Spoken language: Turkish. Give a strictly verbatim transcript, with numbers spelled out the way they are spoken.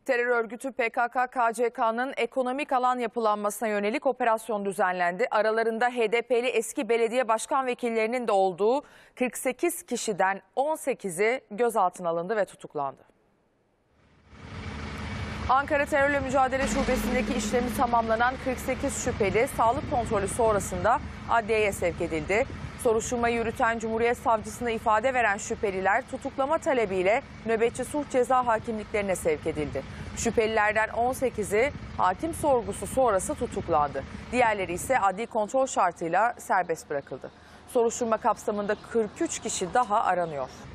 Terör örgütü P K K K C K'nın ekonomik alan yapılanmasına yönelik operasyon düzenlendi. Aralarında H D P'li eski belediye başkan vekillerinin de olduğu kırk sekiz kişiden on sekizi gözaltına alındı ve tutuklandı. Ankara Terörle Mücadele Şubesi'ndeki işlemi tamamlanan kırk sekiz şüpheli sağlık kontrolü sonrasında adliyeye sevk edildi. Soruşturmayı yürüten Cumhuriyet Savcısına ifade veren şüpheliler tutuklama talebiyle nöbetçi sulh ceza hakimliklerine sevk edildi. Şüphelilerden on sekizi hakim sorgusu sonrası tutuklandı. Diğerleri ise adli kontrol şartıyla serbest bırakıldı. Soruşturma kapsamında kırk üç kişi daha aranıyor.